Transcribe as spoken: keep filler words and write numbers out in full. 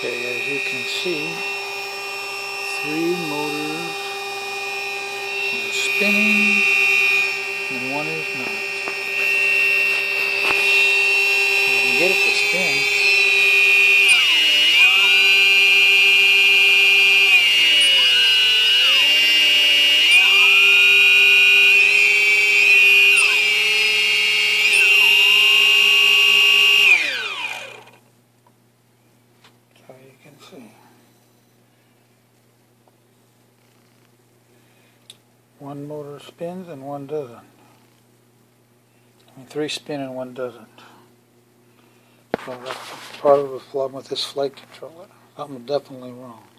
Okay, as you can see, three motors are spinning and one is not. You can get it to spin. So you can see. One motor spins and one doesn't. I mean, three spin and one doesn't. So that's part of the problem with this flight controller. Something's definitely wrong.